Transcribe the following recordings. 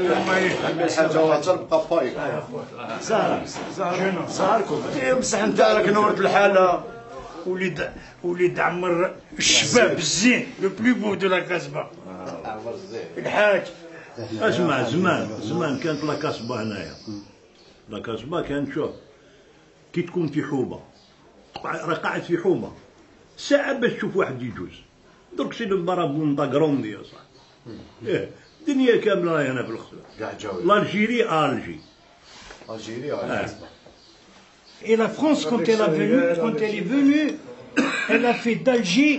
بصح انت راك نورت الحاله وليد عمر الشباب الزين لو بلو بو دو لا كاسبا الحاج. اسمع زمان كانت لا كاسبا هنايا. لا كاسبا كانت شوف كي تكون في حومه راه قاعد في حومه ساعه باش تشوف واحد يجوز. درك سي البارابون دا كروندي يا صاحبي. الدنيا كامله راهي هنا في الخزر. كاع جاو l'Algérie à Alger. Et la France, quand elle est venue, elle a fait d'Alger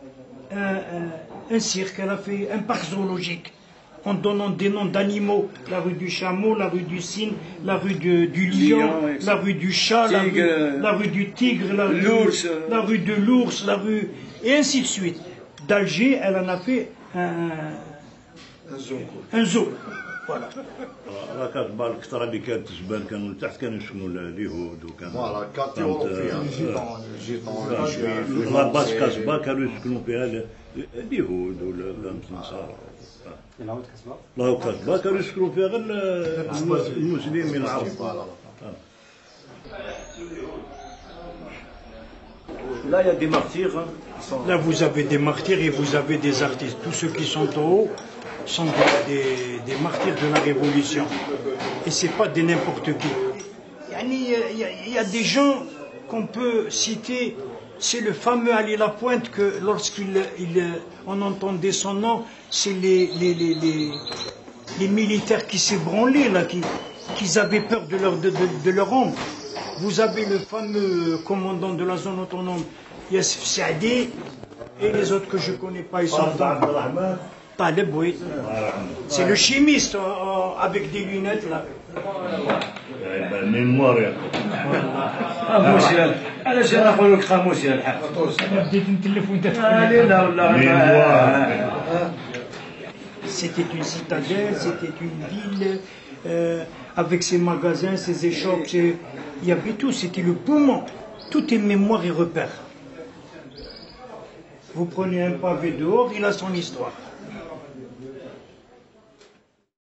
un cirque, elle a fait un parc zoologique, en donnant des noms d'animaux, la rue du chameau, la rue du cygne, la rue du lion, la rue du chat, la rue du tigre, la rue de l'ours, et ainsi de suite. D'Alger, elle en a fait un zoo. Voilà. لا كاسبا الكثره اللي كانت تزبان كانوا لتحت كانوا يسكنوا اليهود وكان فوالا كاتيو جيتون لا باس كاسبا كانوا يسكنوا فيها اليهود ولا النصارى. لا كاسبا كانوا يسكنوا فيها غير المسلمين العرب. Là, il y a des martyrs. Là, vous avez des martyrs et vous avez des artistes. Tous ceux qui sont en haut sont des martyrs de la Révolution. Et ce n'est pas de n'importe qui. Il y a des gens qu'on peut citer. C'est le fameux Ali Lapointe que lorsqu'on entendait son nom, c'est les militaires qui s'ébranlaient, là, qui avaient peur de leur ombre. Vous avez le fameux commandant de la zone autonome, Yassif Saadi, et les autres que je ne connais pas, ils sont Taleb, oui. C'est le chimiste avec des lunettes là. الميموار خاموس علاش نقول لك خاموس يا الحاج؟ بديت نتلف وانت لا والله. C'était une citadelle, c'était une ville avec ses magasins, ses échoppes, il y avait tout, c'était le poumon. Tout est mémoire et repère. Vous prenez un pavé dehors, il a son histoire.